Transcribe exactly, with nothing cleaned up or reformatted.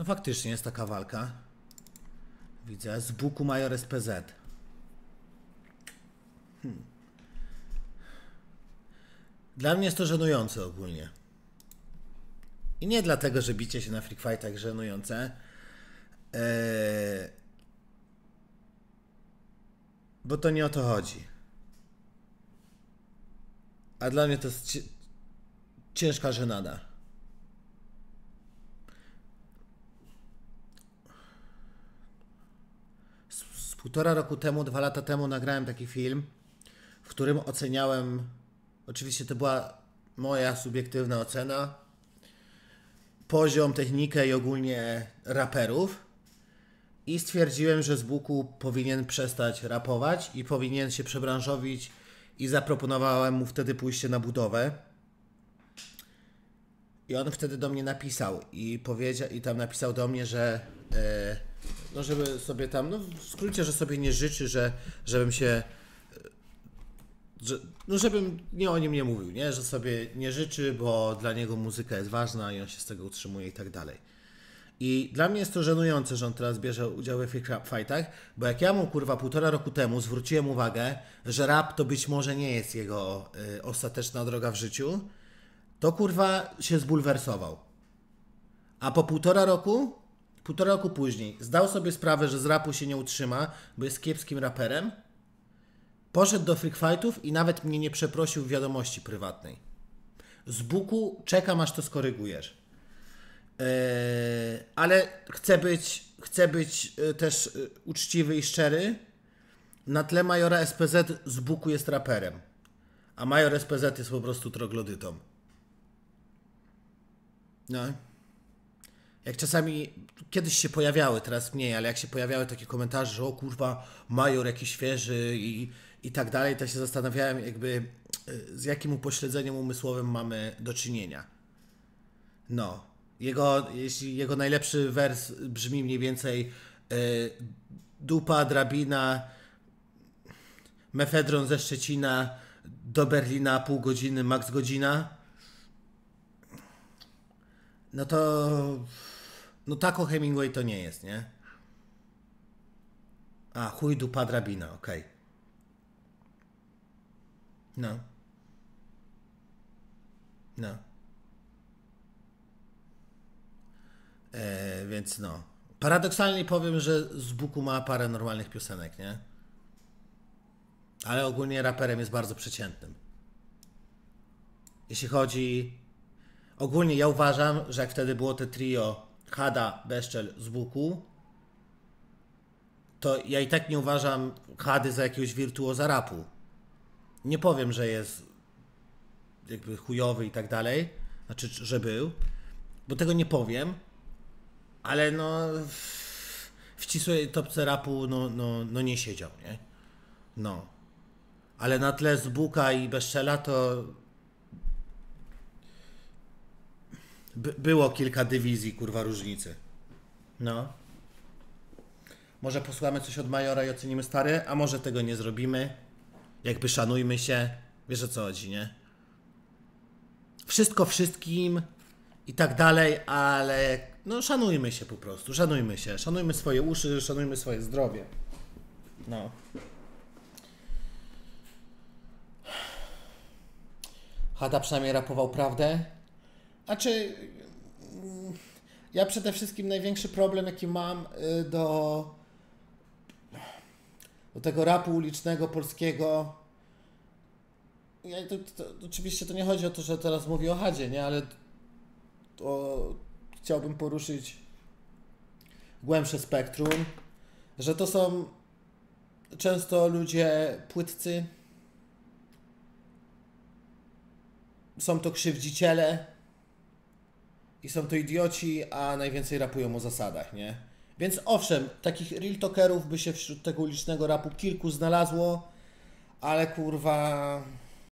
No faktycznie jest taka walka. Widzę, z Buku Major S P Z. Hmm. Dla mnie jest to żenujące ogólnie. I nie dlatego, że bicie się na freak fightach jest żenujące. Eee... Bo to nie o to chodzi. A dla mnie to jest ciężka żenada. Z, z półtora roku temu, dwa lata temu nagrałem taki film, w którym oceniałem, oczywiście to była moja subiektywna ocena, poziom, technikę i ogólnie raperów i stwierdziłem, że z Buku powinien przestać rapować i powinien się przebranżowić i zaproponowałem mu wtedy pójście na budowę. I on wtedy do mnie napisał i powiedział, i tam napisał do mnie, że e, no żeby sobie tam, no w skrócie, że sobie nie życzy, że żebym się, że, no żebym nie o nim nie mówił, nie, że sobie nie życzy, bo dla niego muzyka jest ważna i on się z tego utrzymuje i tak dalej. I dla mnie jest to żenujące, że on teraz bierze udział w freak fightach, bo jak ja mu kurwa półtora roku temu zwróciłem uwagę, że rap to być może nie jest jego y, ostateczna droga w życiu, to kurwa się zbulwersował. A po półtora roku, półtora roku później, zdał sobie sprawę, że z rapu się nie utrzyma, bo jest kiepskim raperem, poszedł do freak fightów i nawet mnie nie przeprosił w wiadomości prywatnej. Z Buku czekam, aż to skorygujesz. Yy, ale chcę być, chcę być yy, też yy, uczciwy i szczery. Na tle Majora S P Z z Buku jest raperem, a Major S P Z jest po prostu troglodytą. No. Jak czasami, kiedyś się pojawiały, teraz mniej, ale jak się pojawiały takie komentarze, że o kurwa, Major jakiś świeży i, i tak dalej, to się zastanawiałem jakby yy, z jakim upośledzeniem umysłowym mamy do czynienia. No. Jego, jeśli jego najlepszy wers brzmi mniej więcej y, dupa, drabina, mefedron ze Szczecina do Berlina pół godziny, max godzina, no to no tako Hemingway to nie jest, nie? A, chuj, dupa, drabina, okej. Okay. No. No. E, więc no. Paradoksalnie powiem, że z Buku ma parę normalnych piosenek, nie? Ale ogólnie raperem jest bardzo przeciętnym. Jeśli chodzi... Ogólnie ja uważam, że jak wtedy było te trio Hada, Beszczel z Buku, to ja i tak nie uważam Hady za jakiegoś wirtuoza rapu. Nie powiem, że jest jakby chujowy i tak dalej, znaczy, że był, bo tego nie powiem. Ale no w ścisłej topce rapu no, no, no nie siedział, nie? No. Ale na tle z Buka i Beszczela to by, było kilka dywizji, kurwa, różnicy. No. Może posłuchamy coś od Majora i ocenimy stary, a może tego nie zrobimy. Jakby szanujmy się. Wiesz o co chodzi, nie? Wszystko wszystkim i tak dalej, ale no szanujmy się po prostu, szanujmy się, szanujmy swoje uszy, szanujmy swoje zdrowie. No. Hada przynajmniej rapował prawdę. A czy ja przede wszystkim największy problem, jaki mam do do tego rapu ulicznego polskiego, ja, to, to, to, oczywiście to nie chodzi o to, że teraz mówię o Hadzie, nie, ale to chciałbym poruszyć głębsze spektrum, że to są często ludzie płytcy, są to krzywdziciele i są to idioci, a najwięcej rapują o zasadach, nie? Więc owszem, takich real talkerów by się wśród tego ulicznego rapu kilku znalazło, ale kurwa...